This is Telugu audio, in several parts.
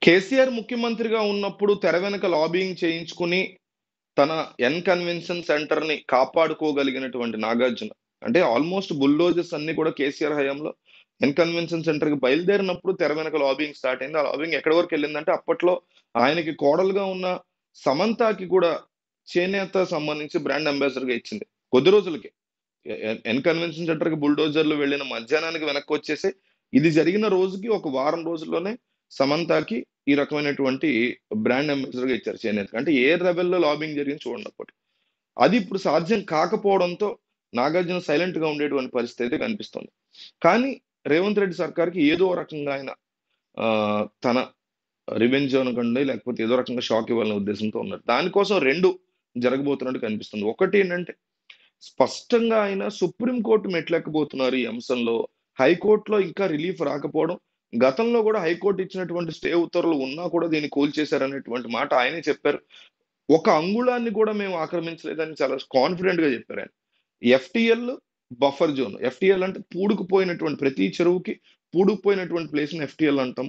కేసీఆర్ ముఖ్యమంత్రిగా ఉన్నప్పుడు తెర వెనక లాబియింగ్ చేయించుకుని తన కన్వెన్షన్ సెంటర్ ని కాపాడుకోగలిగినటువంటి నాగార్జున అంటే ఆల్మోస్ట్ బుల్డోజర్స్ అన్ని కూడా కేసీఆర్ హయాంలో కన్వెన్షన్ సెంటర్ కి బయలుదేరినప్పుడు తెర వెనక లాబియింగ్ స్టార్ట్ అయింది. ఆ లాబియింగ్ ఎక్కడి వరకు వెళ్ళిందంటే అప్పట్లో ఆయనకి కోడలుగా ఉన్న సమంతాకి కూడా చేనేత సంబంధించి బ్రాండ్ అంబాసిడర్ గా ఇచ్చింది కొద్ది రోజులకి. కన్వెన్షన్ సెంటర్ కి బుల్డోజర్లు వెళ్ళిన మధ్యాహ్నానికి వెనక్కి వచ్చేసి ఇది జరిగిన రోజుకి ఒక వారం రోజుల్లోనే సమంతాకి ఈ రకమైనటువంటి బ్రాండ్ అంబాసిడర్ గా ఇచ్చారు చేనేత. అంటే ఏ లెవెల్లో లాబింగ్ జరిగింది చూడండి అప్పటి. అది ఇప్పుడు సాధ్యం కాకపోవడంతో నాగార్జున సైలెంట్ గా ఉండేటువంటి పరిస్థితి అయితే కనిపిస్తుంది. కానీ రేవంత్ రెడ్డి సర్కార్కి ఏదో రకంగా ఆయన తన రివెంజ్ అనుకోండి లేకపోతే ఏదో రకంగా షాక్ ఇవ్వాలనే ఉద్దేశంతో ఉన్నారు. దానికోసం రెండు జరగబోతున్నట్టు కనిపిస్తుంది. ఒకటి ఏంటంటే స్పష్టంగా ఆయన సుప్రీంకోర్టు మెట్లెక్కబోతున్నారు ఈ అంశంలో. హైకోర్టులో ఇంకా రిలీఫ్ రాకపోవడం, గతంలో కూడా హైకోర్టు ఇచ్చినటువంటి స్టే ఉత్తర్వులు ఉన్నా కూడా దీన్ని కూల్చేశారనేటువంటి మాట ఆయనే చెప్పారు. ఒక అంగుళాన్ని కూడా మేము ఆక్రమించలేదని చాలా కాన్ఫిడెంట్ గా చెప్పారు ఆయన. FTL buffer zone. ఎఫ్టిఎల్ అంటే పూడుకుపోయినటువంటి ప్రతి చెరువుకి పూడుకుపోయినటువంటి ప్లేస్ ని ఎఫ్టిఎల్ అంటాం.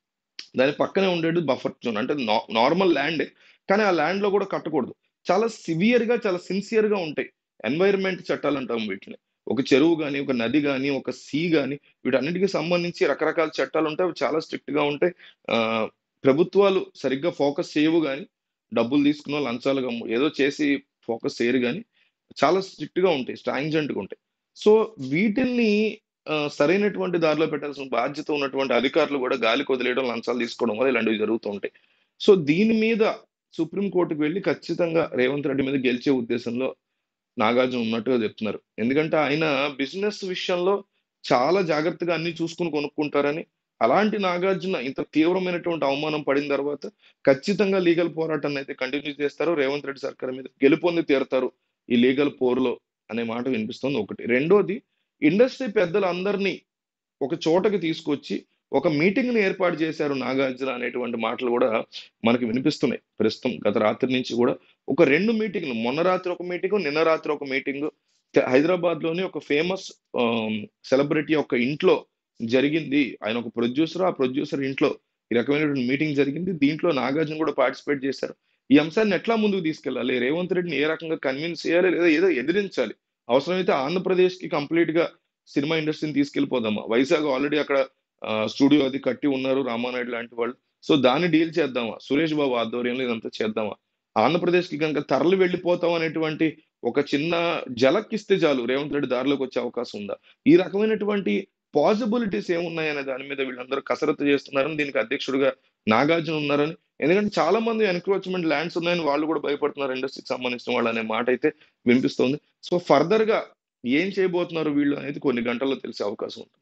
దాని పక్కనే ఉండేది బఫర్ జోన్. అంటే నార్మల్ ల్యాండ్, కానీ ఆ ల్యాండ్ లో కూడా కట్టకూడదు. చాలా సివియర్ గా చాలా సిన్సియర్ గా ఉంటాయి ఎన్వైరన్మెంట్ చట్టాలు అంటాం వీటిని. ఒక చెరువు గాని, ఒక నది గాని, ఒక సీ గాని, వీటన్నిటికి సంబంధించి రకరకాల చట్టాలు ఉంటాయి. అవి చాలా స్ట్రిక్ట్ గా ఉంటాయి. ఆ ప్రభుత్వాలు సరిగ్గా ఫోకస్ చేయవు గాని, డబ్బులు తీసుకున్న లంచాలుగా ఏదో చేసి ఫోకస్ చేయరు గాని, చాలా స్ట్రిక్ట్ గా ఉంటాయి, స్ట్రాంజెంట్ గా ఉంటాయి. సో వీటిల్ని సరైనటువంటి దారిలో పెట్టాల్సిన బాధ్యత ఉన్నటువంటి అధికారులు కూడా గాలికి వదిలేయడం, లంచాలు తీసుకోవడం వల్ల ఇలాంటివి జరుగుతూ ఉంటాయి. సో దీని మీద సుప్రీం కోర్టుకు వెళ్ళి ఖచ్చితంగా రేవంత్ రెడ్డి మీద గెలిచే ఉద్దేశంలో నాగార్జున ఉన్నట్టుగా చెప్తున్నారు. ఎందుకంటే ఆయన బిజినెస్ విషయంలో చాలా జాగ్రత్తగా అన్ని చూసుకుని కొనుక్కుంటారని, అలాంటి నాగార్జున ఇంత తీవ్రమైనటువంటి అవమానం పడిన తర్వాత ఖచ్చితంగా లీగల్ పోరాటాన్ని అయితే కంటిన్యూ చేస్తారు. రేవంత్ రెడ్డి సర్కార్ మీద గెలుపొంది తీరుతారు ఈ లీగల్ పోరులో అనే మాట వినిపిస్తుంది ఒకటి. రెండోది, ఇండస్ట్రీ పెద్దలందరినీ ఒక చోటకి తీసుకొచ్చి ఒక మీటింగ్ ని ఏర్పాటు చేశారు నాగార్జున అనేటువంటి మాటలు కూడా మనకి వినిపిస్తున్నాయి ప్రస్తుతం. గత రాత్రి నుంచి కూడా ఒక రెండు మీటింగ్లు, మొన్న రాత్రి ఒక మీటింగ్, నిన్న రాత్రి ఒక మీటింగ్ హైదరాబాద్ లోని ఒక ఫేమస్ సెలబ్రిటీ యొక్క ఇంట్లో జరిగింది. ఆయన ఒక ప్రొడ్యూసర్, ఆ ప్రొడ్యూసర్ ఇంట్లో ఈ రకమైనటువంటి మీటింగ్ జరిగింది. దీంట్లో నాగార్జున కూడా పార్టిసిపేట్ చేశారు. ఈ అంశాన్ని ఎట్లా ముందుకు తీసుకెళ్లాలి, రేవంత్ రెడ్డిని ఏ రకంగా కన్విన్స్ చేయాలి, లేదా ఏదో ఎదిరించాలి, అవసరమైతే ఆంధ్రప్రదేశ్ కి కంప్లీట్ గా సినిమా ఇండస్ట్రీని తీసుకెళ్లిపోదామా, వైజాగ్ ఆల్రెడీ అక్కడ స్టూడియో అది కట్టి ఉన్నారు రామానాయుడు లాంటి వాళ్ళు. సో దాన్ని డీల్ చేద్దామా, సురేష్ బాబు ఆధ్వర్యంలో ఇదంతా చేద్దామా, ఆంధ్రప్రదేశ్ కి కనుక తరలి వెళ్ళిపోతాం అనేటువంటి ఒక చిన్న జలక్ ఇస్తే చాలు రేవంత్ రెడ్డి దారిలోకి వచ్చే అవకాశం ఉందా, ఈ రకమైనటువంటి పాసిబిలిటీస్ ఏమున్నాయనే దాని మీద వీళ్ళందరూ కసరత్తు చేస్తున్నారని, దీనికి అధ్యక్షుడిగా నాగార్జున ఉన్నారని. ఎందుకంటే చాలా మంది ఎన్క్రోచ్మెంట్ ల్యాండ్స్ ఉన్నాయని వాళ్ళు కూడా భయపడుతున్నారు ఇండస్ట్రీకి సంబంధించిన వాళ్ళు అనే మాట అయితే వినిపిస్తోంది. సో ఫర్దర్ గా ఏం చేయబోతున్నారు వీళ్ళు అనేది కొన్ని గంటల్లో తెలిసే అవకాశం ఉంది.